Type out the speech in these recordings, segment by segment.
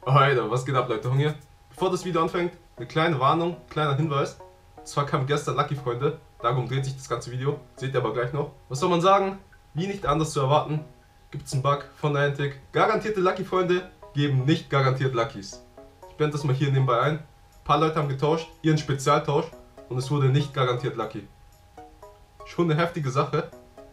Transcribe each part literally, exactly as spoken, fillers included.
Alter, was geht ab, Leute? Hunger. Bevor das Video anfängt, eine kleine Warnung, kleiner Hinweis. Zwar kam gestern Lucky Freunde, darum dreht sich das ganze Video, seht ihr aber gleich noch. Was soll man sagen? Wie nicht anders zu erwarten, gibt es einen Bug von Niantic. Garantierte Lucky Freunde geben nicht garantiert Luckys. Ich blende das mal hier nebenbei ein. Ein paar Leute haben getauscht, ihren Spezialtausch, und es wurde nicht garantiert Lucky. Schon eine heftige Sache.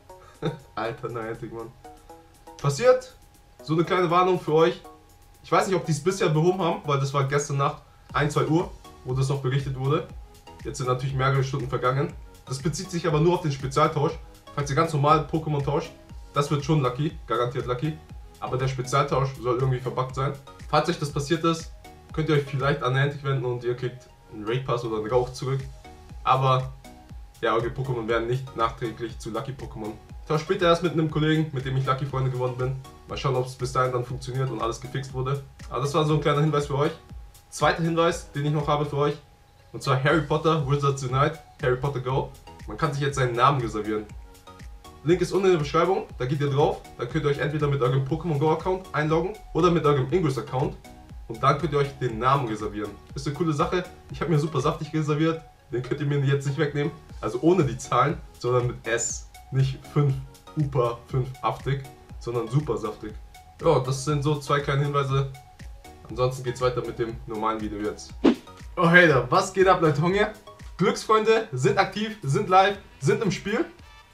Alter Niantic, Mann. Passiert, so eine kleine Warnung für euch. Ich weiß nicht, ob die es bisher behoben haben, weil das war gestern Nacht ein, zwei Uhr, wo das noch berichtet wurde. Jetzt sind natürlich mehrere Stunden vergangen. Das bezieht sich aber nur auf den Spezialtausch. Falls ihr ganz normal Pokémon tauscht, das wird schon Lucky, garantiert Lucky. Aber der Spezialtausch soll irgendwie verbuggt sein. Falls euch das passiert ist, könnt ihr euch vielleicht an Niantic wenden und ihr kriegt einen Raid Pass oder einen Rauch zurück. Aber ja, eure Pokémon werden nicht nachträglich zu Lucky Pokémon. Ich tausche später erst mit einem Kollegen, mit dem ich Lucky Freunde geworden bin. Mal schauen, ob es bis dahin dann funktioniert und alles gefixt wurde. Aber das war so ein kleiner Hinweis für euch. Zweiter Hinweis, den ich noch habe für euch. Und zwar Harry Potter Wizards Unite, Harry Potter Go. Man kann sich jetzt seinen Namen reservieren. Link ist unten in der Beschreibung, da geht ihr drauf. Da könnt ihr euch entweder mit eurem Pokémon Go Account einloggen oder mit eurem Ingress Account. Und dann könnt ihr euch den Namen reservieren. Ist eine coole Sache. Ich habe mir super saftig reserviert. Den könnt ihr mir jetzt nicht wegnehmen. Also ohne die Zahlen, sondern mit S. Nicht fünf Upa, fünf Aftig, sondern super saftig. Ja, das sind so zwei kleine Hinweise. Ansonsten geht's weiter mit dem normalen Video jetzt. Oh hey da, was geht ab, Leute? Hunger? Glücksfreunde sind aktiv, sind live, sind im Spiel.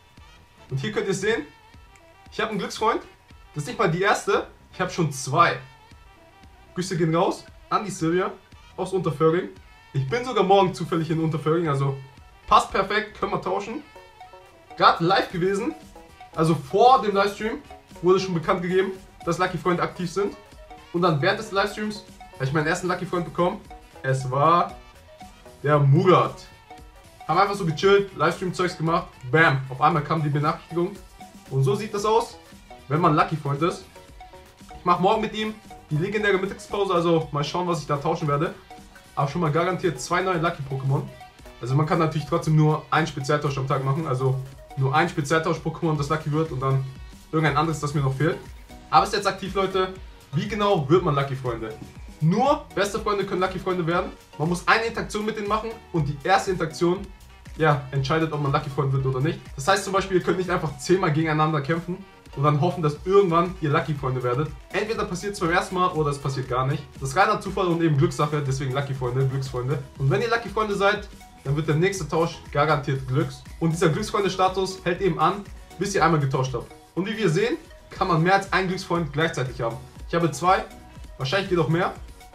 Und hier könnt ihr es sehen. Ich habe einen Glücksfreund. Das ist nicht mal die erste. Ich habe schon zwei. Grüße gehen raus an die Silvia aus Unterföhring. Ich bin sogar morgen zufällig in Unterföhring, also passt perfekt, können wir tauschen. Gerade live gewesen, also vor dem Livestream wurde schon bekannt gegeben, dass Lucky Freunde aktiv sind. Und dann während des Livestreams habe ich meinen ersten Lucky Freund bekommen. Es war der Murat. Haben einfach so gechillt, Livestream-Zeugs gemacht. Bam, auf einmal kam die Benachrichtigung. Und so sieht das aus, wenn man Lucky Freund ist. Ich mache morgen mit ihm die legendäre Mittagspause, also mal schauen, was ich da tauschen werde. Aber schon mal garantiert zwei neue Lucky Pokémon. Also man kann natürlich trotzdem nur einen Spezialtausch am Tag machen, also nur ein Spezialtausch-Pokémon, das Lucky wird und dann irgendein anderes, das mir noch fehlt. Aber ist jetzt aktiv, Leute. Wie genau wird man Lucky Freunde? Nur beste Freunde können Lucky Freunde werden. Man muss eine Interaktion mit denen machen und die erste Interaktion, ja, entscheidet, ob man Lucky Freund wird oder nicht. Das heißt zum Beispiel, ihr könnt nicht einfach zehnmal gegeneinander kämpfen und dann hoffen, dass irgendwann ihr Lucky Freunde werdet. Entweder passiert es beim ersten Mal oder es passiert gar nicht. Das ist reiner Zufall und eben Glückssache, deswegen Lucky Freunde, Glücksfreunde. Und wenn ihr Lucky Freunde seid, dann wird der nächste Tausch garantiert Glücks. Und dieser Glücksfreunde-Status hält eben an, bis ihr einmal getauscht habt. Und wie wir sehen, kann man mehr als einen Glücksfreund gleichzeitig haben. Ich habe zwei, wahrscheinlich geht auch mehr.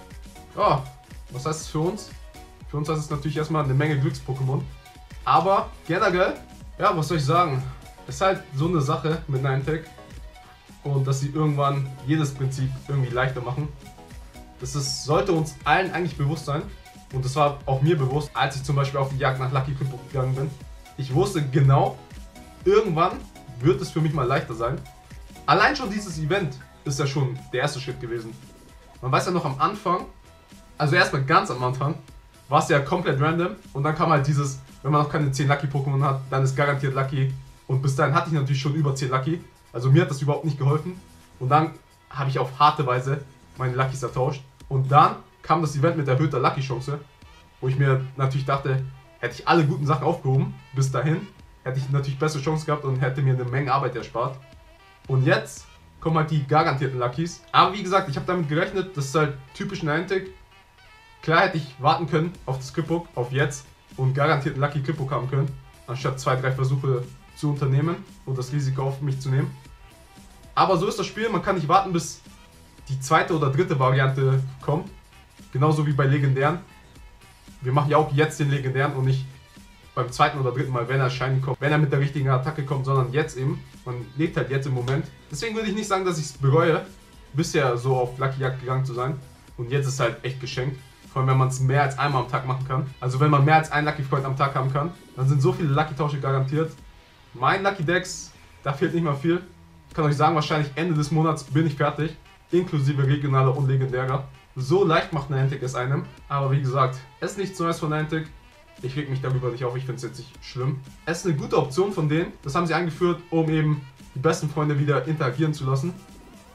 Ja, was heißt es für uns? Für uns heißt es natürlich erstmal eine Menge Glücks-Pokémon. Aber generell, ja, was soll ich sagen? Es ist halt so eine Sache mit Niantic. Und dass sie irgendwann jedes Prinzip irgendwie leichter machen. Das ist, sollte uns allen eigentlich bewusst sein. Und das war auch mir bewusst, als ich zum Beispiel auf die Jagd nach Lucky Crypto gegangen bin. Ich wusste genau, irgendwann wird es für mich mal leichter sein. Allein schon dieses Event ist ja schon der erste Schritt gewesen. Man weiß ja noch am Anfang, also erstmal ganz am Anfang, war es ja komplett random. Und dann kam halt dieses, wenn man noch keine zehn Lucky Pokémon hat, dann ist garantiert Lucky. Und bis dahin hatte ich natürlich schon über zehn Lucky. Also mir hat das überhaupt nicht geholfen. Und dann habe ich auf harte Weise meine Luckys ertauscht. Und dann kam das Event mit erhöhter Lucky-Chance, wo ich mir natürlich dachte, hätte ich alle guten Sachen aufgehoben, bis dahin, hätte ich natürlich bessere Chance gehabt und hätte mir eine Menge Arbeit erspart. Und jetzt kommen halt die garantierten Luckys. Aber wie gesagt, ich habe damit gerechnet, das ist halt typisch Niantic. Klar hätte ich warten können auf das Crypto, auf jetzt, und garantiert Lucky Crypto haben können, anstatt zwei, drei Versuche zu unternehmen und das Risiko auf mich zu nehmen. Aber so ist das Spiel, man kann nicht warten, bis die zweite oder dritte Variante kommt. Genauso wie bei Legendären. Wir machen ja auch jetzt den Legendären und nicht beim zweiten oder dritten Mal, wenn er Shiny kommt, wenn er mit der richtigen Attacke kommt, sondern jetzt eben. Man lebt halt jetzt im Moment. Deswegen würde ich nicht sagen, dass ich es bereue, bisher so auf Lucky Jagd gegangen zu sein. Und jetzt ist halt echt geschenkt. Vor allem, wenn man es mehr als einmal am Tag machen kann. Also wenn man mehr als einen Lucky Freund am Tag haben kann, dann sind so viele Lucky Tausche garantiert. Mein Lucky Dex, da fehlt nicht mal viel. Ich kann euch sagen, wahrscheinlich Ende des Monats bin ich fertig. Inklusive regionaler und legendärer. So leicht macht Niantic es einem. Aber wie gesagt, es ist nichts Neues von Niantic. Ich reg mich darüber nicht auf, ich finde es jetzt nicht schlimm. Es ist eine gute Option von denen. Das haben sie eingeführt, um eben die besten Freunde wieder interagieren zu lassen.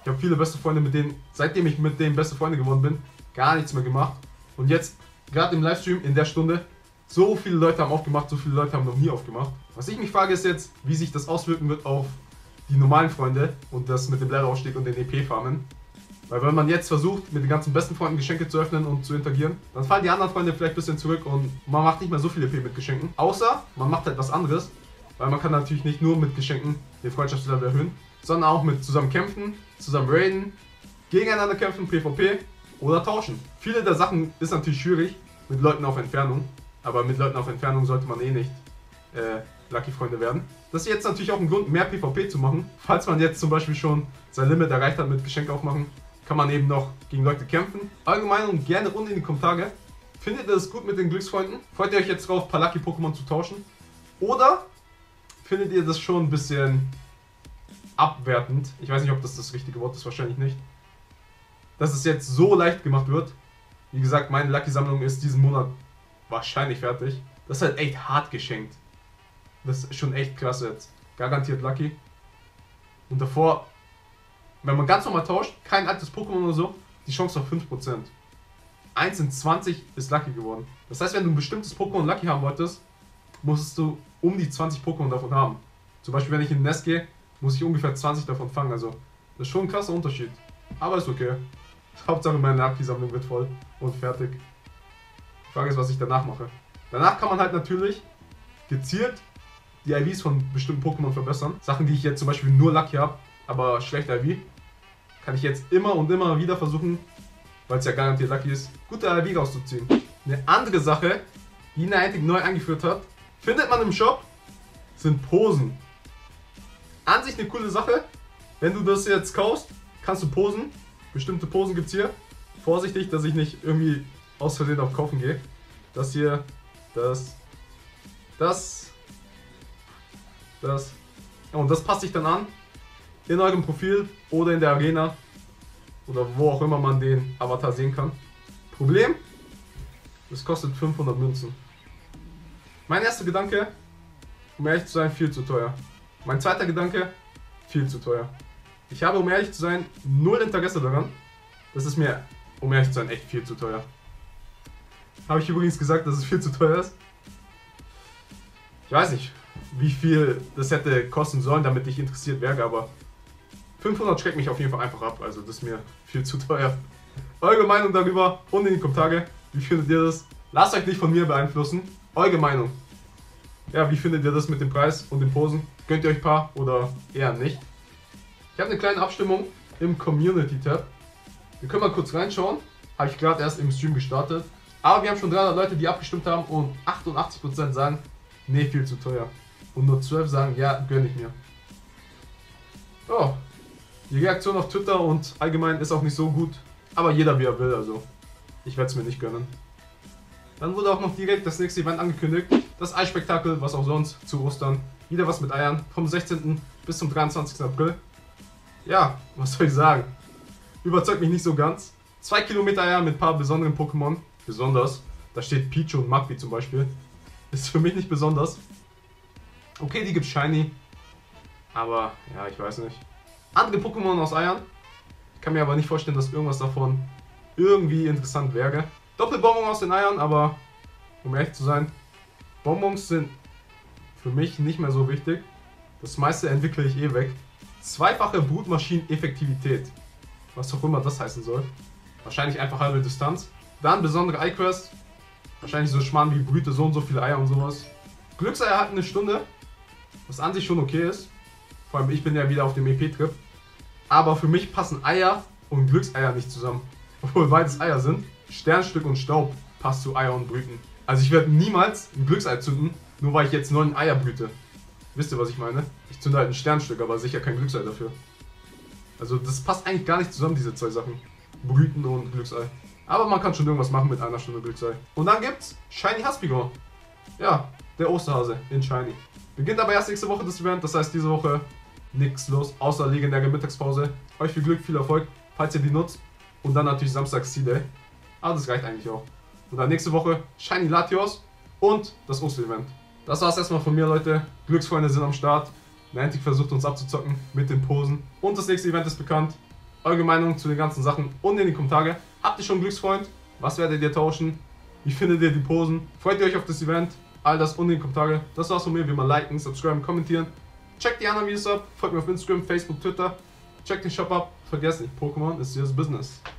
Ich habe viele beste Freunde, mit denen, seitdem ich mit denen beste Freunde geworden bin, gar nichts mehr gemacht. Und jetzt, gerade im Livestream, in der Stunde, so viele Leute haben aufgemacht, so viele Leute haben noch nie aufgemacht. Was ich mich frage, ist jetzt, wie sich das auswirken wird auf die normalen Freunde und das mit dem Leerausstieg und den E P-Farmen. Weil wenn man jetzt versucht, mit den ganzen besten Freunden Geschenke zu öffnen und zu interagieren, dann fallen die anderen Freunde vielleicht ein bisschen zurück und man macht nicht mehr so viel E P mit Geschenken. Außer, man macht halt was anderes, weil man kann natürlich nicht nur mit Geschenken den Freundschaftslevel erhöhen, sondern auch mit zusammen kämpfen, zusammen raiden, gegeneinander kämpfen, PvP oder tauschen. Viele der Sachen ist natürlich schwierig mit Leuten auf Entfernung, aber mit Leuten auf Entfernung sollte man eh nicht äh, Lucky-Freunde werden. Das ist jetzt natürlich auch ein Grund, mehr PvP zu machen. Falls man jetzt zum Beispiel schon sein Limit erreicht hat mit Geschenk aufmachen, kann man eben noch gegen Leute kämpfen. Allgemein und gerne unten in die Kommentare. Findet ihr das gut mit den Glücksfreunden? Freut ihr euch jetzt drauf, ein paar Lucky-Pokémon zu tauschen? Oder findet ihr das schon ein bisschen abwertend? Ich weiß nicht, ob das das richtige Wort ist, wahrscheinlich nicht. Dass es jetzt so leicht gemacht wird. Wie gesagt, meine Lucky-Sammlung ist diesen Monat wahrscheinlich fertig. Das ist halt echt hart geschenkt. Das ist schon echt krass jetzt. Garantiert Lucky. Und davor, wenn man ganz normal tauscht, kein altes Pokémon oder so, die Chance auf fünf Prozent. eins in zwanzig ist Lucky geworden. Das heißt, wenn du ein bestimmtes Pokémon Lucky haben wolltest, musstest du um die zwanzig Pokémon davon haben. Zum Beispiel, wenn ich in ein Nest gehe, muss ich ungefähr zwanzig davon fangen. Also, das ist schon ein krasser Unterschied. Aber ist okay. Hauptsache, meine Lucky-Sammlung wird voll und fertig. Die Frage ist, was ich danach mache. Danach kann man halt natürlich gezielt die I Vs von bestimmten Pokémon verbessern. Sachen, die ich jetzt zum Beispiel nur Lucky habe, aber schlecht I V, kann ich jetzt immer und immer wieder versuchen, weil es ja garantiert Lucky ist, gute I V rauszuziehen. Eine andere Sache, die Niantic neu eingeführt hat, findet man im Shop, sind Posen. An sich eine coole Sache. Wenn du das jetzt kaufst, kannst du posen. Bestimmte Posen gibt es hier. Vorsichtig, dass ich nicht irgendwie aus Versehen auf Kaufen gehe. Das hier, das, das, das. Und das passt sich dann an in eurem Profil oder in der Arena oder wo auch immer man den Avatar sehen kann. Problem, das kostet fünfhundert Münzen. Mein erster Gedanke, um ehrlich zu sein, viel zu teuer. Mein zweiter Gedanke, viel zu teuer. Ich habe, um ehrlich zu sein, null Interesse daran. Das ist mir, um ehrlich zu sein, echt viel zu teuer. Habe ich übrigens gesagt, dass es viel zu teuer ist? Ich weiß nicht, wie viel das hätte kosten sollen, damit ich interessiert wäre, aber fünfhundert schreckt mich auf jeden Fall einfach ab, also das ist mir viel zu teuer. Eure Meinung darüber unten in die Kommentare. Wie findet ihr das? Lasst euch nicht von mir beeinflussen. Eure Meinung. Ja, wie findet ihr das mit dem Preis und den Posen? Gönnt ihr euch ein paar oder eher nicht? Ich habe eine kleine Abstimmung im Community-Tab. Wir können mal kurz reinschauen. Habe ich gerade erst im Stream gestartet. Aber wir haben schon dreihundert Leute, die abgestimmt haben und achtundachtzig Prozent sagen, nee, viel zu teuer. Und nur zwölf sagen, ja, gönne ich mir. Oh, die Reaktion auf Twitter und allgemein ist auch nicht so gut. Aber jeder wie er will, also ich werde es mir nicht gönnen. Dann wurde auch noch direkt das nächste Event angekündigt. Das Eispektakel, was auch sonst, zu Ostern. Wieder was mit Eiern, vom sechzehnten bis zum dreiundzwanzigsten April. Ja, was soll ich sagen? Überzeugt mich nicht so ganz. zwei Kilometer Eier mit ein paar besonderen Pokémon. Besonders. Da steht Pichu und Magby zum Beispiel. Ist für mich nicht besonders. Okay, die gibt's shiny. Aber, ja, ich weiß nicht. Andere Pokémon aus Eiern. Ich kann mir aber nicht vorstellen, dass irgendwas davon irgendwie interessant wäre. Doppelbonbon aus den Eiern, aber um ehrlich zu sein, Bonbons sind für mich nicht mehr so wichtig. Das meiste entwickle ich eh weg. Zweifache Brutmaschinen-Effektivität. Was auch immer das heißen soll. Wahrscheinlich einfach halbe Distanz. Dann besondere Eye-Quest. Wahrscheinlich so Schmarrn wie Brüte, so und so viele Eier und sowas. Glückseier hat eine Stunde. Was an sich schon okay ist. Vor allem ich bin ja wieder auf dem E P-Trip. Aber für mich passen Eier und Glückseier nicht zusammen. Obwohl beides Eier sind. Sternstück und Staub passt zu Eier und Brüten. Also ich werde niemals ein Glücksei zünden, nur weil ich jetzt neun Eier brüte. Wisst ihr, was ich meine? Ich zünde halt ein Sternstück, aber sicher kein Glücksei dafür. Also das passt eigentlich gar nicht zusammen, diese zwei Sachen. Brüten und Glücksei. Aber man kann schon irgendwas machen mit einer Stunde Glücksei. Und dann gibt's Shiny Haspigor. Ja, der Osterhase in Shiny. Beginnt aber erst nächste Woche das Event, das heißt diese Woche nichts los, außer legendäre Mittagspause. Euch viel Glück, viel Erfolg, falls ihr die nutzt. Und dann natürlich Samstags C-Day. Aber das reicht eigentlich auch. Und dann nächste Woche Shiny Latios und das Osterevent. Das war's erstmal von mir, Leute. Glücksfreunde sind am Start. Niantic versucht uns abzuzocken mit den Posen. Und das nächste Event ist bekannt. eure Meinung zu den ganzen Sachen unten in die Kommentare. Habt ihr schon einen Glücksfreund? Was werdet ihr tauschen? Wie findet ihr die Posen? Freut ihr euch auf das Event? All das unten in die Kommentare. Das war's von mir. Wie immer liken, subscriben, kommentieren. Checkt die anderen Videos ab. Folgt mir auf Instagram, Facebook, Twitter. Checkt den Shop ab. Vergesst nicht, Pokémon ist serious business.